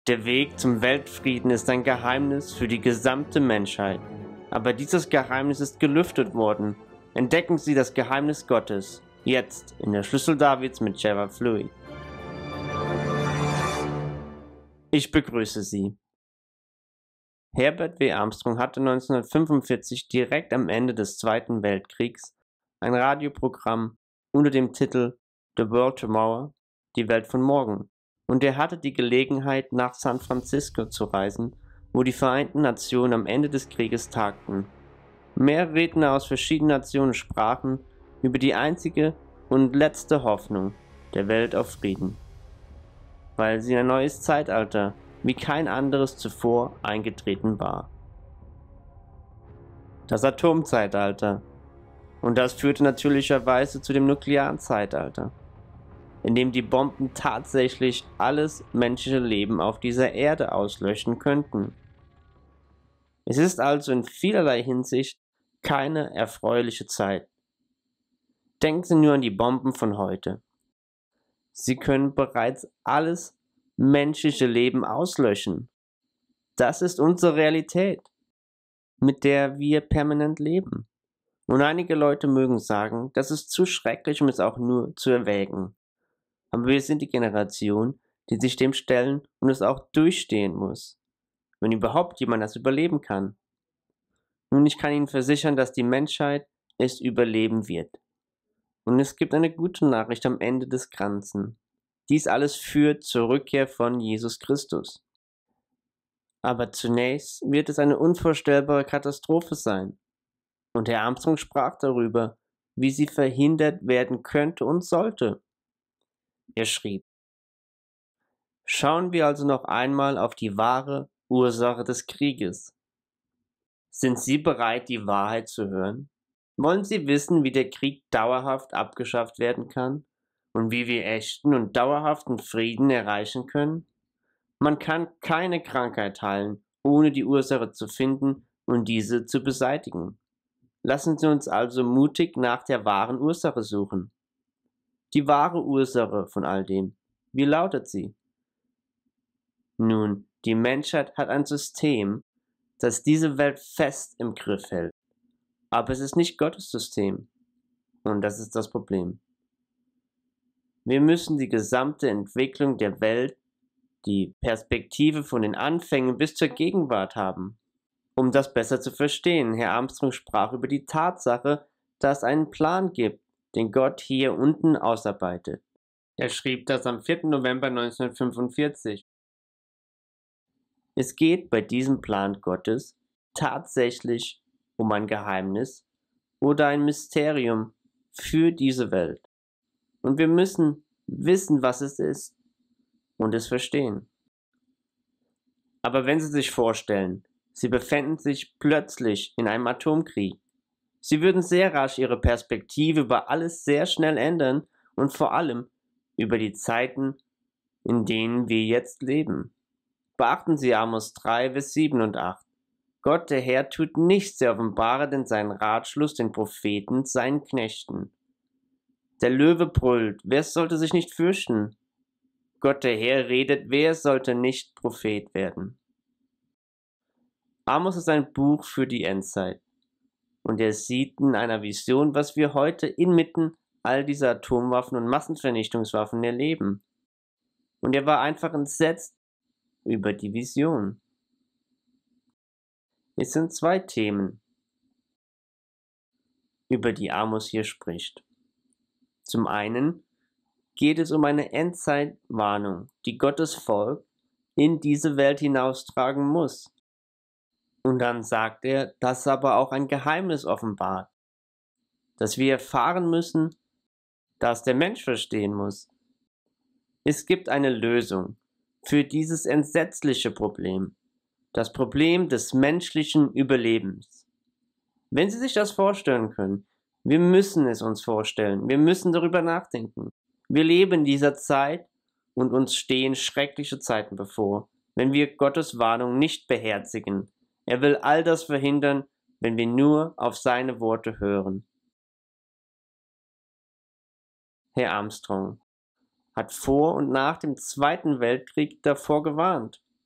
Der Weg zum Weltfrieden ist ein Geheimnis für die gesamte Menschheit. Aber dieses Geheimnis ist gelüftet worden. Entdecken Sie das Geheimnis Gottes. Jetzt in der Schlüssel Davids mit Gerard Fleury. Ich begrüße Sie. Herbert W. Armstrong hatte 1945 direkt am Ende des Zweiten Weltkriegs ein Radioprogramm unter dem Titel The World Tomorrow, die Welt von morgen. Und er hatte die Gelegenheit, nach San Francisco zu reisen, wo die Vereinten Nationen am Ende des Krieges tagten. Mehrere Redner aus verschiedenen Nationen sprachen über die einzige und letzte Hoffnung der Welt auf Frieden, weil sie in ein neues Zeitalter wie kein anderes zuvor eingetreten war. Das Atomzeitalter. Und das führte natürlicherweise zu dem nuklearen Zeitalter, in dem die Bomben tatsächlich alles menschliche Leben auf dieser Erde auslöschen könnten. Es ist also in vielerlei Hinsicht keine erfreuliche Zeit. Denken Sie nur an die Bomben von heute. Sie können bereits alles menschliche Leben auslöschen. Das ist unsere Realität, mit der wir permanent leben. Und einige Leute mögen sagen, das ist zu schrecklich, um es auch nur zu erwägen. Aber wir sind die Generation, die sich dem stellen und es auch durchstehen muss, wenn überhaupt jemand das überleben kann. Nun, ich kann Ihnen versichern, dass die Menschheit es überleben wird. Und es gibt eine gute Nachricht am Ende des Ganzen. Dies alles führt zur Rückkehr von Jesus Christus. Aber zunächst wird es eine unvorstellbare Katastrophe sein. Und Herr Armstrong sprach darüber, wie sie verhindert werden könnte und sollte. Er schrieb: Schauen wir also noch einmal auf die wahre Ursache des Krieges. Sind Sie bereit, die Wahrheit zu hören? Wollen Sie wissen, wie der Krieg dauerhaft abgeschafft werden kann und wie wir echten und dauerhaften Frieden erreichen können? Man kann keine Krankheit heilen, ohne die Ursache zu finden und diese zu beseitigen. Lassen Sie uns also mutig nach der wahren Ursache suchen. Die wahre Ursache von all dem, wie lautet sie? Nun, die Menschheit hat ein System, das diese Welt fest im Griff hält. Aber es ist nicht Gottes System. Und das ist das Problem. Wir müssen die gesamte Entwicklung der Welt, die Perspektive von den Anfängen bis zur Gegenwart haben. Um das besser zu verstehen, Herr Armstrong sprach über die Tatsache, dass es einen Plan gibt, den Gott hier unten ausarbeitet. Er schrieb das am 4. November 1945. Es geht bei diesem Plan Gottes tatsächlich um ein Geheimnis oder ein Mysterium für diese Welt. Und wir müssen wissen, was es ist und es verstehen. Aber wenn Sie sich vorstellen, Sie befänden sich plötzlich in einem Atomkrieg, Sie würden sehr rasch Ihre Perspektive über alles sehr schnell ändern und vor allem über die Zeiten, in denen wir jetzt leben. Beachten Sie Amos 3, Vers 7 und 8. Gott, der Herr, tut nichts, er offenbare denn seinen Ratschluss den Propheten, seinen Knechten. Der Löwe brüllt, wer sollte sich nicht fürchten? Gott, der Herr, redet, wer sollte nicht Prophet werden? Amos ist ein Buch für die Endzeit. Und er sieht in einer Vision, was wir heute inmitten all dieser Atomwaffen und Massenvernichtungswaffen erleben. Und er war einfach entsetzt über die Vision. Es sind zwei Themen, über die Amos hier spricht. Zum einen geht es um eine Endzeitwarnung, die Gottes Volk in diese Welt hinaustragen muss. Und dann sagt er, dass aber auch ein Geheimnis offenbart, dass wir erfahren müssen, dass der Mensch verstehen muss. Es gibt eine Lösung für dieses entsetzliche Problem, das Problem des menschlichen Überlebens. Wenn Sie sich das vorstellen können, wir müssen es uns vorstellen, wir müssen darüber nachdenken. Wir leben in dieser Zeit und uns stehen schreckliche Zeiten bevor, wenn wir Gottes Warnung nicht beherzigen. Er will all das verhindern, wenn wir nur auf seine Worte hören. Herr Armstrong hat vor und nach dem Zweiten Weltkrieg davor gewarnt.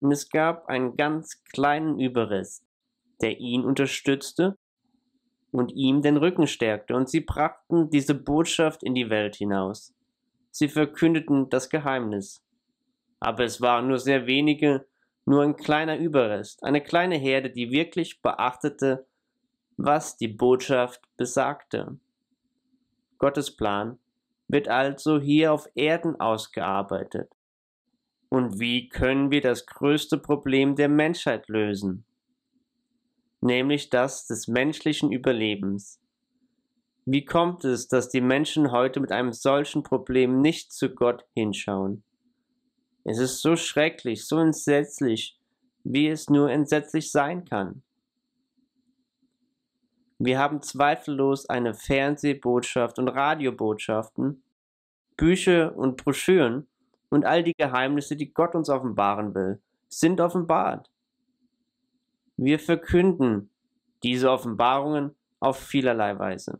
und es gab einen ganz kleinen Überrest, der ihn unterstützte und ihm den Rücken stärkte, und sie brachten diese Botschaft in die Welt hinaus. Sie verkündeten das Geheimnis. Aber es waren nur sehr wenige, nur ein kleiner Überrest, eine kleine Herde, die wirklich beachtete, was die Botschaft besagte. Gottes Plan wird also hier auf Erden ausgearbeitet. Und wie können wir das größte Problem der Menschheit lösen? Nämlich das des menschlichen Überlebens. Wie kommt es, dass die Menschen heute mit einem solchen Problem nicht zu Gott hinschauen? Es ist so schrecklich, so entsetzlich, wie es nur entsetzlich sein kann. Wir haben zweifellos eine Fernsehbotschaft und Radiobotschaften, Bücher und Broschüren und all die Geheimnisse, die Gott uns offenbaren will, sind offenbart. Wir verkünden diese Offenbarungen auf vielerlei Weise.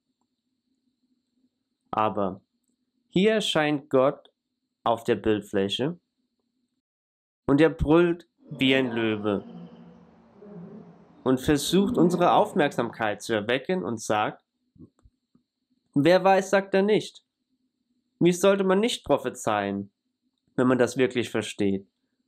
Aber hier erscheint Gott auf der Bildfläche und er brüllt wie ein Löwe und versucht unsere Aufmerksamkeit zu erwecken und sagt, wer weiß, sagt er nicht. Wie sollte man nicht prophezeien, wenn man das wirklich versteht?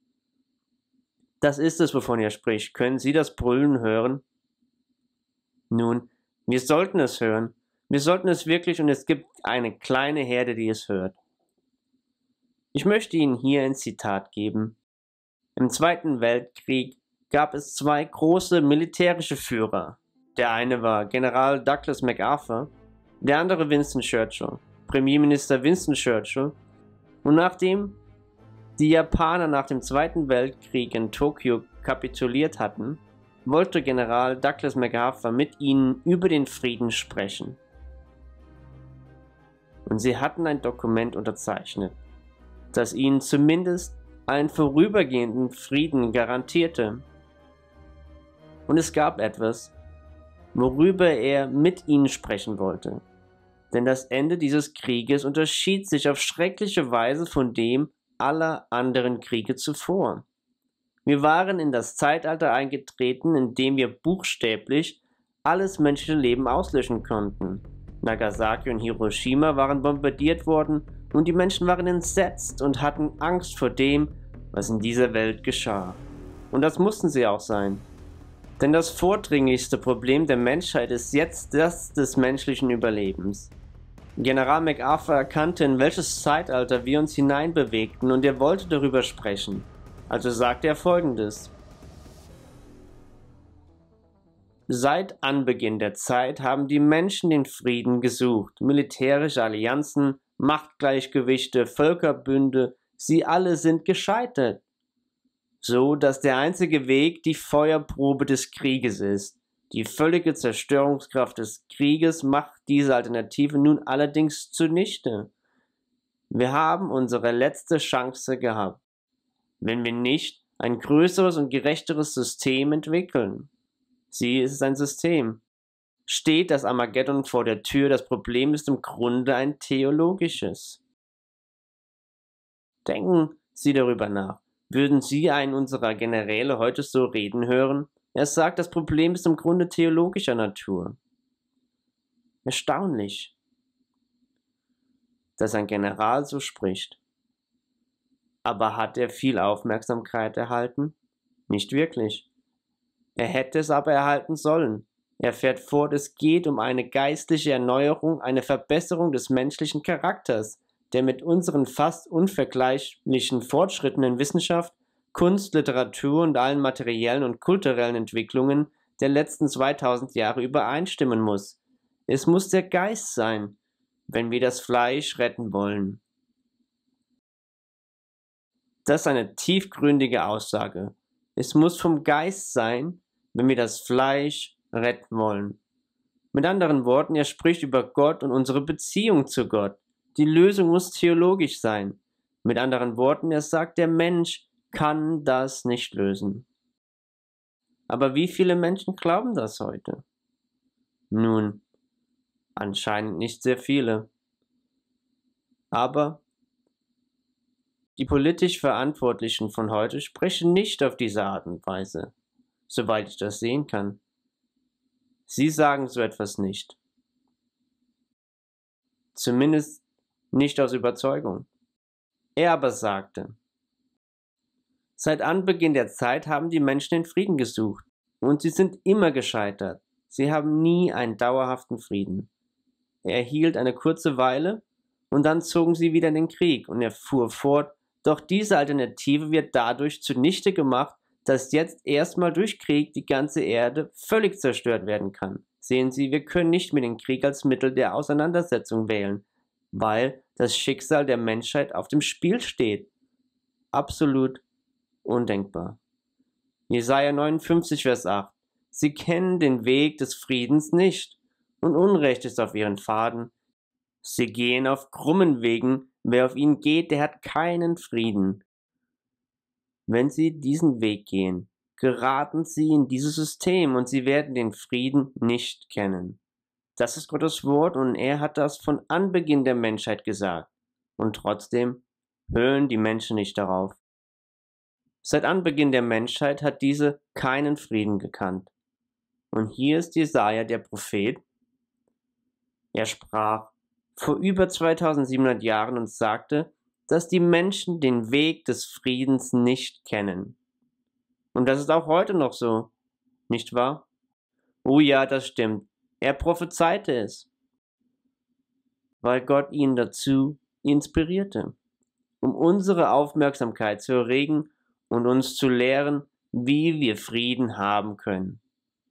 Das ist es, wovon er spricht. Können Sie das Brüllen hören? Nun, wir sollten es hören. Wir sollten es wirklich, und es gibt eine kleine Herde, die es hört. Ich möchte Ihnen hier ein Zitat geben. Im Zweiten Weltkrieg gab es zwei große militärische Führer. Der eine war General Douglas MacArthur, der andere Winston Churchill, Premierminister Winston Churchill. Und nachdem die Japaner nach dem Zweiten Weltkrieg in Tokio kapituliert hatten, wollte General Douglas MacArthur mit ihnen über den Frieden sprechen. Und sie hatten ein Dokument unterzeichnet, das ihnen zumindest einen vorübergehenden Frieden garantierte. Und es gab etwas, worüber er mit ihnen sprechen wollte. Denn das Ende dieses Krieges unterschied sich auf schreckliche Weise von dem aller anderen Kriege zuvor. Wir waren in das Zeitalter eingetreten, in dem wir buchstäblich alles menschliche Leben auslöschen konnten. Nagasaki und Hiroshima waren bombardiert worden und die Menschen waren entsetzt und hatten Angst vor dem, was in dieser Welt geschah. Und das mussten sie auch sein. Denn das vordringlichste Problem der Menschheit ist jetzt das des menschlichen Überlebens. General MacArthur erkannte, in welches Zeitalter wir uns hineinbewegten, und er wollte darüber sprechen. Also sagte er Folgendes: Seit Anbeginn der Zeit haben die Menschen den Frieden gesucht. Militärische Allianzen, Machtgleichgewichte, Völkerbünde, sie alle sind gescheitert. So, dass der einzige Weg die Feuerprobe des Krieges ist. Die völlige Zerstörungskraft des Krieges macht diese Alternative nun allerdings zunichte. Wir haben unsere letzte Chance gehabt, wenn wir nicht ein größeres und gerechteres System entwickeln. Sie ist ein System. Steht das Armageddon vor der Tür, das Problem ist im Grunde ein theologisches. Denken Sie darüber nach. Würden Sie einen unserer Generäle heute so reden hören? Er sagt, das Problem ist im Grunde theologischer Natur. Erstaunlich, dass ein General so spricht. Aber hat er viel Aufmerksamkeit erhalten? Nicht wirklich. Er hätte es aber erhalten sollen. Er fährt fort, es geht um eine geistliche Erneuerung, eine Verbesserung des menschlichen Charakters, der mit unseren fast unvergleichlichen Fortschritten in Wissenschaft, Kunst, Literatur und allen materiellen und kulturellen Entwicklungen der letzten 2000 Jahre übereinstimmen muss. Es muss der Geist sein, wenn wir das Fleisch retten wollen. Das ist eine tiefgründige Aussage. Es muss vom Geist sein, wenn wir das Fleisch retten wollen. Mit anderen Worten, er spricht über Gott und unsere Beziehung zu Gott. Die Lösung muss theologisch sein. Mit anderen Worten, er sagt, der Mensch kann das nicht lösen. Aber wie viele Menschen glauben das heute? Nun, anscheinend nicht sehr viele. Aber Die politisch Verantwortlichen von heute sprechen nicht auf diese Art und Weise, soweit ich das sehen kann. Sie sagen so etwas nicht. Zumindest nicht aus Überzeugung. Er aber sagte: Seit Anbeginn der Zeit haben die Menschen den Frieden gesucht, und sie sind immer gescheitert. Sie haben nie einen dauerhaften Frieden. Er hielt eine kurze Weile, und dann zogen sie wieder in den Krieg, und er fuhr fort: Doch diese Alternative wird dadurch zunichte gemacht, dass jetzt erstmal durch Krieg die ganze Erde völlig zerstört werden kann. Sehen Sie, wir können nicht mehr den Krieg als Mittel der Auseinandersetzung wählen, weil das Schicksal der Menschheit auf dem Spiel steht. Absolut undenkbar. Jesaja 59, Vers 8. Sie kennen den Weg des Friedens nicht, und Unrecht ist auf ihren Pfaden. Sie gehen auf krummen Wegen, wer auf ihnen geht, der hat keinen Frieden. Wenn sie diesen Weg gehen, geraten sie in dieses System und sie werden den Frieden nicht kennen. Das ist Gottes Wort und er hat das von Anbeginn der Menschheit gesagt. Und trotzdem hören die Menschen nicht darauf. Seit Anbeginn der Menschheit hat diese keinen Frieden gekannt. Und hier ist Jesaja, der Prophet. Er sprach vor über 2700 Jahren und sagte, dass die Menschen den Weg des Friedens nicht kennen. Und das ist auch heute noch so, nicht wahr? Oh ja, das stimmt. Er prophezeite es, weil Gott ihn dazu inspirierte, um unsere Aufmerksamkeit zu erregen und uns zu lehren, wie wir Frieden haben können.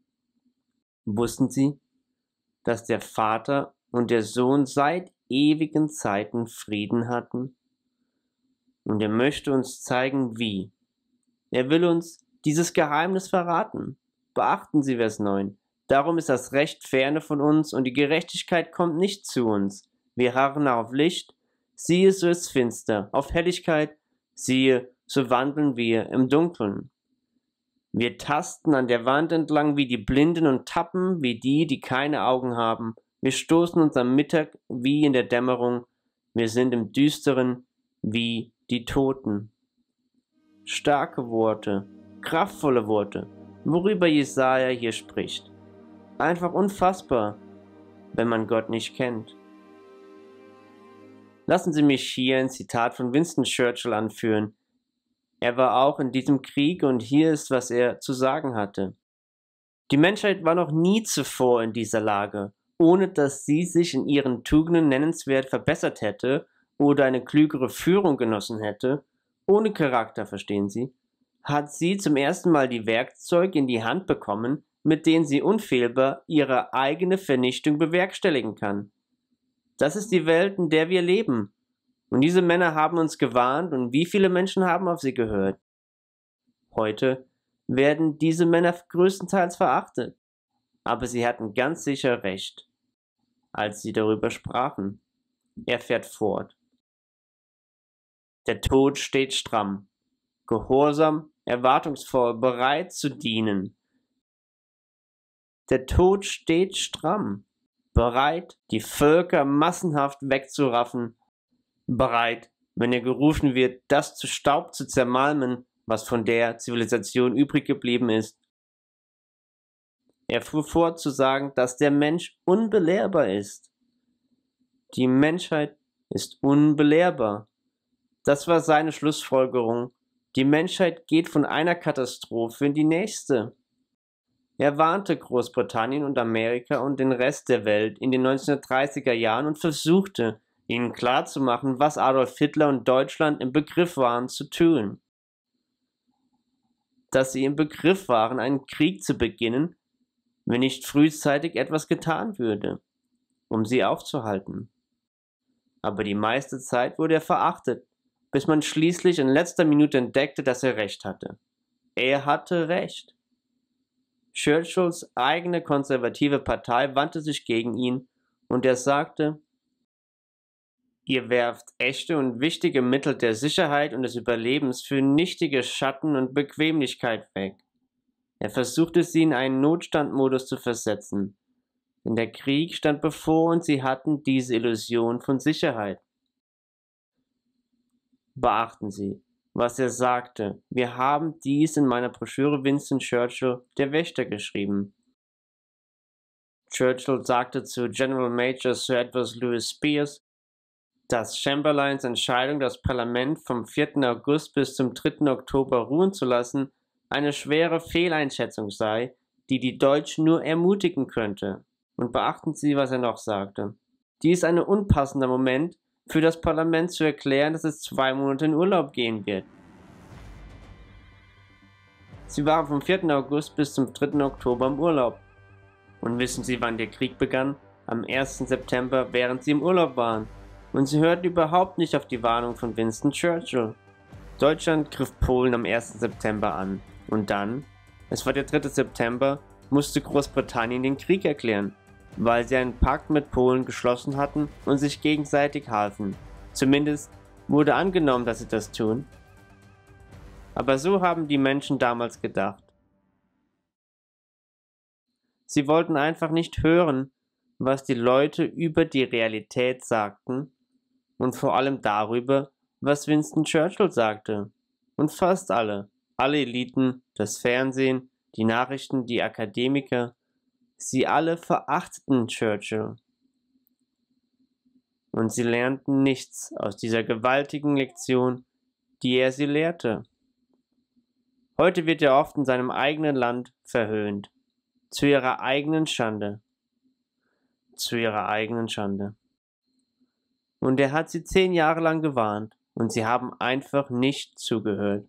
Wussten Sie, dass der Vater und der Sohn seit ewigen Zeiten Frieden hatten? Und er möchte uns zeigen, wie. Er will uns dieses Geheimnis verraten. Beachten Sie Vers 9. Darum ist das Recht ferne von uns und die Gerechtigkeit kommt nicht zu uns. Wir harren auf Licht, siehe, so ist finster, auf Helligkeit, siehe, so wandeln wir im Dunkeln. Wir tasten an der Wand entlang wie die Blinden und tappen wie die, die keine Augen haben. Wir stoßen uns am Mittag wie in der Dämmerung. Wir sind im Düsteren wie die Toten. Starke Worte, kraftvolle Worte, worüber Jesaja hier spricht. Einfach unfassbar, wenn man Gott nicht kennt. Lassen Sie mich hier ein Zitat von Winston Churchill anführen. Er war auch in diesem Krieg und hier ist, was er zu sagen hatte. Die Menschheit war noch nie zuvor in dieser Lage, ohne dass sie sich in ihren Tugenden nennenswert verbessert hätte oder eine klügere Führung genossen hätte, ohne Charakter, verstehen Sie, hat sie zum ersten Mal die Werkzeuge in die Hand bekommen, mit denen sie unfehlbar ihre eigene Vernichtung bewerkstelligen kann. Das ist die Welt, in der wir leben. Und diese Männer haben uns gewarnt und wie viele Menschen haben auf sie gehört? Heute werden diese Männer größtenteils verachtet. Aber sie hatten ganz sicher recht, als sie darüber sprachen. Er fährt fort. Der Tod steht stramm, gehorsam, erwartungsvoll, bereit zu dienen. Der Tod steht stramm, bereit, die Völker massenhaft wegzuraffen, bereit, wenn er gerufen wird, das zu Staub zu zermalmen, was von der Zivilisation übrig geblieben ist. Er fuhr fort zu sagen, dass der Mensch unbelehrbar ist. Die Menschheit ist unbelehrbar. Das war seine Schlussfolgerung. Die Menschheit geht von einer Katastrophe in die nächste. Er warnte Großbritannien und Amerika und den Rest der Welt in den 1930er Jahren und versuchte, ihnen klarzumachen, was Adolf Hitler und Deutschland im Begriff waren zu tun. Dass sie im Begriff waren, einen Krieg zu beginnen, wenn nicht frühzeitig etwas getan würde, um sie aufzuhalten. Aber die meiste Zeit wurde er verachtet, bis man schließlich in letzter Minute entdeckte, dass er recht hatte. Er hatte recht. Churchills eigene konservative Partei wandte sich gegen ihn und er sagte, ihr werft echte und wichtige Mittel der Sicherheit und des Überlebens für nichtige Schatten und Bequemlichkeit weg. Er versuchte sie in einen Notstandmodus zu versetzen, denn der Krieg stand bevor und sie hatten diese Illusion von Sicherheit. Beachten Sie, was er sagte. Wir haben dies in meiner Broschüre Winston Churchill, der Wächter, geschrieben. Churchill sagte zu General Major Sir Edward Louis Spears, dass Chamberlains Entscheidung, das Parlament vom 4. August bis zum 3. Oktober ruhen zu lassen, eine schwere Fehleinschätzung sei, die die Deutschen nur ermutigen könnte. Und beachten Sie, was er noch sagte. Dies ist ein unpassender Moment für das Parlament zu erklären, dass es 2 Monate in Urlaub gehen wird. Sie waren vom 4. August bis zum 3. Oktober im Urlaub. Und wissen Sie, wann der Krieg begann? Am 1. September, während Sie im Urlaub waren. Und sie hörten überhaupt nicht auf die Warnung von Winston Churchill. Deutschland griff Polen am 1. September an. Und dann, es war der 3. September, musste Großbritannien den Krieg erklären, weil sie einen Pakt mit Polen geschlossen hatten und sich gegenseitig halfen. Zumindest wurde angenommen, dass sie das tun. Aber so haben die Menschen damals gedacht. Sie wollten einfach nicht hören, was die Leute über die Realität sagten und vor allem darüber, was Winston Churchill sagte. Und fast alle Eliten, das Fernsehen, die Nachrichten, die Akademiker, sie alle verachteten Churchill. Und sie lernten nichts aus dieser gewaltigen Lektion, die er sie lehrte. Heute wird er oft in seinem eigenen Land verhöhnt. Zu ihrer eigenen Schande. Zu ihrer eigenen Schande. Und er hat sie 10 Jahre lang gewarnt, und sie haben einfach nicht zugehört.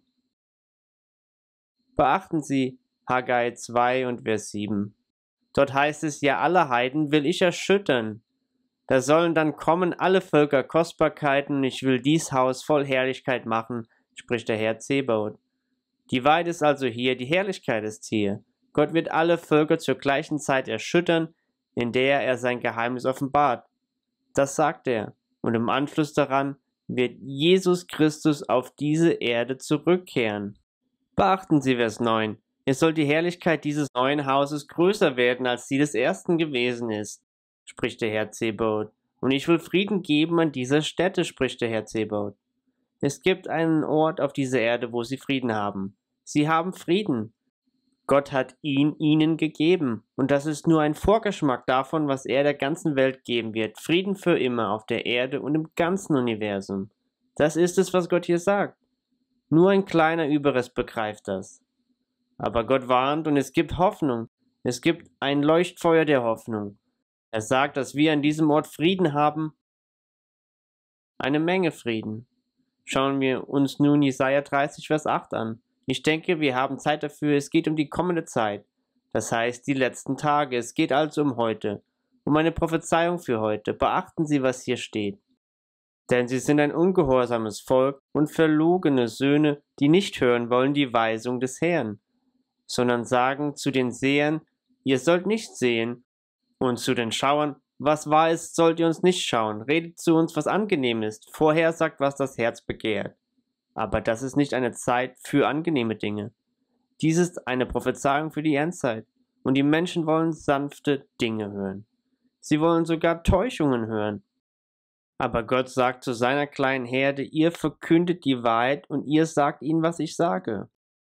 Beachten Sie Haggai 2 und Vers 7. Dort heißt es, ja, alle Heiden will ich erschüttern. Da sollen dann kommen alle Völker Kostbarkeiten, und ich will dies Haus voll Herrlichkeit machen, spricht der Herr Zebaoth. Die Weide ist also hier, die Herrlichkeit ist hier. Gott wird alle Völker zur gleichen Zeit erschüttern, in der er sein Geheimnis offenbart. Das sagt er. Und im Anschluss daran wird Jesus Christus auf diese Erde zurückkehren. Beachten Sie Vers 9. Es soll die Herrlichkeit dieses neuen Hauses größer werden, als die des ersten gewesen ist, spricht der Herr Zebaoth. Und ich will Frieden geben an dieser Stätte, spricht der Herr Zebaoth. Es gibt einen Ort auf dieser Erde, wo sie Frieden haben. Sie haben Frieden. Gott hat ihn ihnen gegeben. Und das ist nur ein Vorgeschmack davon, was er der ganzen Welt geben wird. Frieden für immer auf der Erde und im ganzen Universum. Das ist es, was Gott hier sagt. Nur ein kleiner Überrest begreift das. Aber Gott warnt und es gibt Hoffnung. Es gibt ein Leuchtfeuer der Hoffnung. Er sagt, dass wir an diesem Ort Frieden haben. Eine Menge Frieden. Schauen wir uns nun Jesaja 30, Vers 8 an. Ich denke, wir haben Zeit dafür. Es geht um die kommende Zeit. Das heißt, die letzten Tage. Es geht also um heute. Um eine Prophezeiung für heute. Beachten Sie, was hier steht. Denn sie sind ein ungehorsames Volk und verlogene Söhne, die nicht hören wollen die Weisung des Herrn, sondern sagen zu den Sehern, ihr sollt nicht sehen, und zu den Schauern, was wahr ist, sollt ihr uns nicht schauen. Redet zu uns, was angenehm ist. Vorher sagt, was das Herz begehrt. Aber das ist nicht eine Zeit für angenehme Dinge. Dies ist eine Prophezeiung für die Endzeit. Und die Menschen wollen sanfte Dinge hören. Sie wollen sogar Täuschungen hören. Aber Gott sagt zu seiner kleinen Herde, ihr verkündet die Wahrheit und ihr sagt ihnen, was ich sage.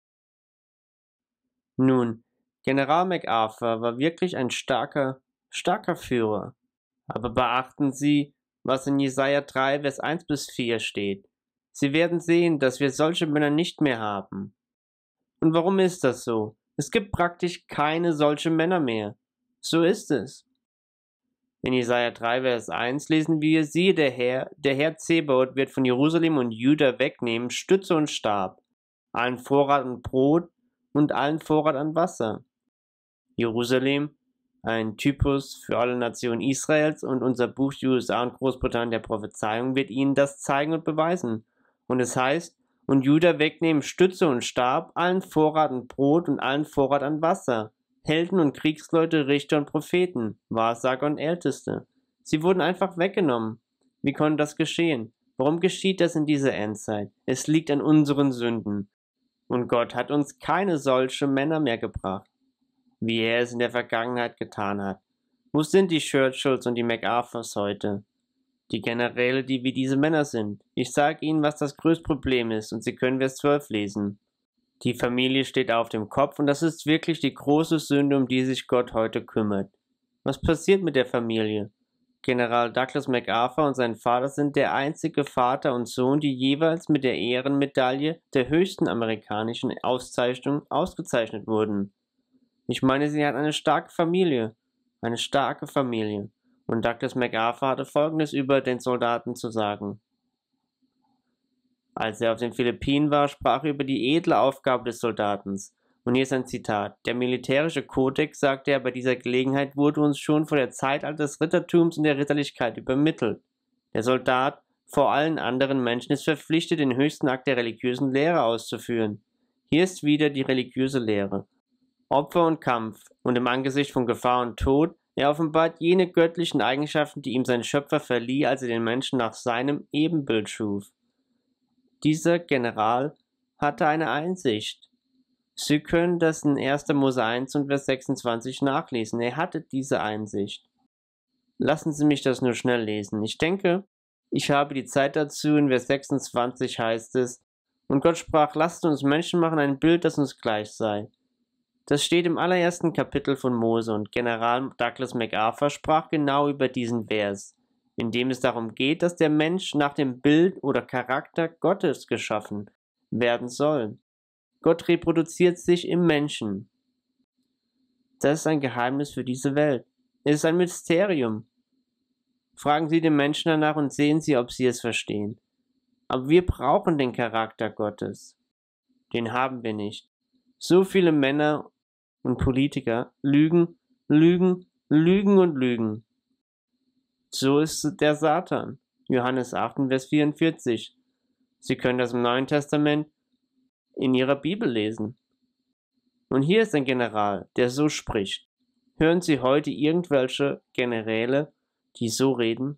Nun, General MacArthur war wirklich ein starker Führer. Aber beachten Sie, was in Jesaja 3, Vers 1 bis 4 steht. Sie werden sehen, dass wir solche Männer nicht mehr haben. Und warum ist das so? Es gibt praktisch keine solche Männer mehr. So ist es. In Jesaja 3, Vers 1 lesen wir, siehe, der Herr Zebaoth wird von Jerusalem und Juda wegnehmen, Stütze und Stab, allen Vorrat an Brot und allen Vorrat an Wasser. Jerusalem, ein Typus für alle Nationen Israels, und unser Buch USA und Großbritannien der Prophezeiung wird ihnen das zeigen und beweisen. Und es heißt, und Juda wegnehmen Stütze und Stab, allen Vorrat an Brot und allen Vorrat an Wasser. Helden und Kriegsleute, Richter und Propheten, Wahrsager und Älteste. Sie wurden einfach weggenommen. Wie konnte das geschehen? Warum geschieht das in dieser Endzeit? Es liegt an unseren Sünden. Und Gott hat uns keine solche Männer mehr gebracht, wie er es in der Vergangenheit getan hat. Wo sind die Churchills und die MacArthurs heute? die Generäle, die wie diese Männer sind. Ich sage Ihnen, was das größte Problem ist, und Sie können Vers 12 lesen. Die Familie steht auf dem Kopf, und das ist wirklich die große Sünde, um die sich Gott heute kümmert. Was passiert mit der Familie? General Douglas MacArthur und sein Vater sind der einzige Vater und Sohn, die jeweils mit der Ehrenmedaille der höchsten amerikanischen Auszeichnung ausgezeichnet wurden. Ich meine, sie hat eine starke Familie. Eine starke Familie. Und Douglas MacArthur hatte Folgendes über den Soldaten zu sagen. Als er auf den Philippinen war, sprach er über die edle Aufgabe des Soldatens. Und hier ist ein Zitat. Der militärische Kodex, sagte er bei dieser Gelegenheit, wurde uns schon vor der Zeitalter des Rittertums und der Ritterlichkeit übermittelt. Der Soldat, vor allen anderen Menschen, ist verpflichtet, den höchsten Akt der religiösen Lehre auszuführen. Hier ist wieder die religiöse Lehre. Opfer und Kampf, und im Angesicht von Gefahr und Tod, er offenbart jene göttlichen Eigenschaften, die ihm sein Schöpfer verlieh, als er den Menschen nach seinem Ebenbild schuf. Dieser General hatte eine Einsicht. Sie können das in 1. Mose 1 und Vers 26 nachlesen. Er hatte diese Einsicht. Lassen Sie mich das nur schnell lesen. Ich denke, ich habe die Zeit dazu. In Vers 26 heißt es, und Gott sprach, lasst uns Menschen machen, ein Bild, das uns gleich sei. Das steht im allerersten Kapitel von Mose, und General Douglas MacArthur sprach genau über diesen Vers, in dem es darum geht, dass der Mensch nach dem Bild oder Charakter Gottes geschaffen werden soll. Gott reproduziert sich im Menschen. Das ist ein Geheimnis für diese Welt. Es ist ein Mysterium. Fragen Sie den Menschen danach und sehen Sie, ob sie es verstehen. Aber wir brauchen den Charakter Gottes. Den haben wir nicht. So viele Männer und Politiker lügen, lügen, lügen und lügen. So ist der Satan. Johannes 8, Vers 44. Sie können das im Neuen Testament in Ihrer Bibel lesen. Und hier ist ein General, der so spricht. Hören Sie heute irgendwelche Generäle, die so reden?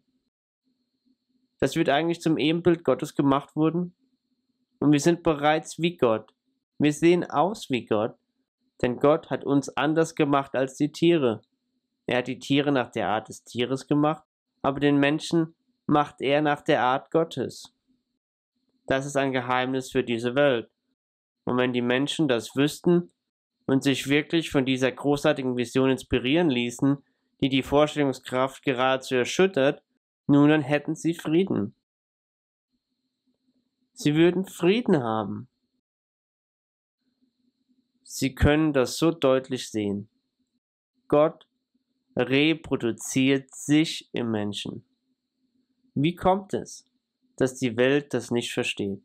Das wird eigentlich zum Ebenbild Gottes gemacht worden. Und wir sind bereits wie Gott. Wir sehen aus wie Gott, denn Gott hat uns anders gemacht als die Tiere. Er hat die Tiere nach der Art des Tieres gemacht, aber den Menschen macht er nach der Art Gottes. Das ist ein Geheimnis für diese Welt. Und wenn die Menschen das wüssten und sich wirklich von dieser großartigen Vision inspirieren ließen, die die Vorstellungskraft geradezu erschüttert, nun dann hätten sie Frieden. Sie würden Frieden haben. Sie können das so deutlich sehen. Gott reproduziert sich im Menschen. Wie kommt es, dass die Welt das nicht versteht?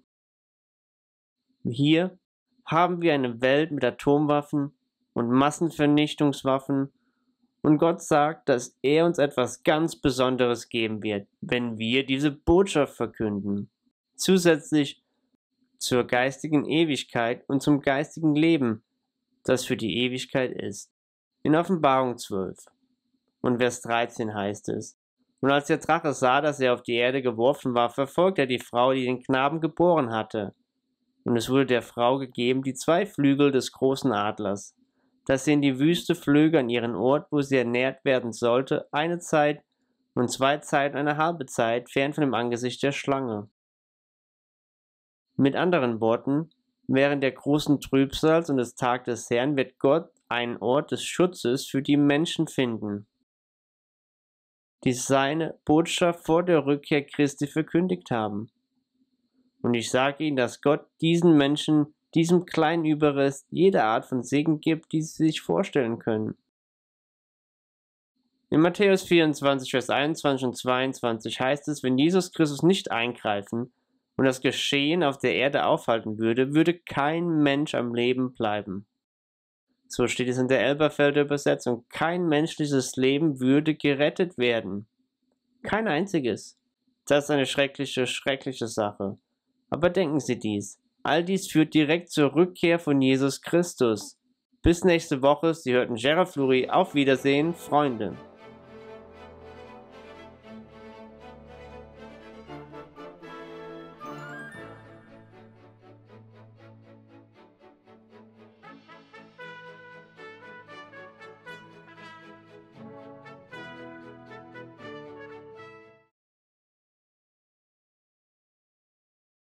Hier haben wir eine Welt mit Atomwaffen und Massenvernichtungswaffen, und Gott sagt, dass er uns etwas ganz Besonderes geben wird, wenn wir diese Botschaft verkünden. Zusätzlich zur geistigen Ewigkeit und zum geistigen Leben, das für die Ewigkeit ist. In Offenbarung 12 und Vers 13 heißt es, und als der Drache sah, dass er auf die Erde geworfen war, verfolgte er die Frau, die den Knaben geboren hatte. Und es wurde der Frau gegeben die 2 Flügel des großen Adlers, dass sie in die Wüste flöge an ihren Ort, wo sie ernährt werden sollte, eine Zeit und 2 Zeiten, eine halbe Zeit, fern von dem Angesicht der Schlange. Mit anderen Worten, während der großen Trübsals und des Tages des Herrn wird Gott einen Ort des Schutzes für die Menschen finden, die seine Botschaft vor der Rückkehr Christi verkündigt haben. Und ich sage Ihnen, dass Gott diesen Menschen, diesem kleinen Überrest, jede Art von Segen gibt, die sie sich vorstellen können. In Matthäus 24, Vers 21 und 22 heißt es, wenn Jesus Christus nicht eingreifen und das Geschehen auf der Erde aufhalten würde, würde kein Mensch am Leben bleiben. So steht es in der Elberfelder Übersetzung. Kein menschliches Leben würde gerettet werden. Kein einziges. Das ist eine schreckliche, schreckliche Sache. Aber denken Sie dies. All dies führt direkt zur Rückkehr von Jesus Christus. Bis nächste Woche. Sie hörten Gerard Fleury. Auf Wiedersehen, Freunde.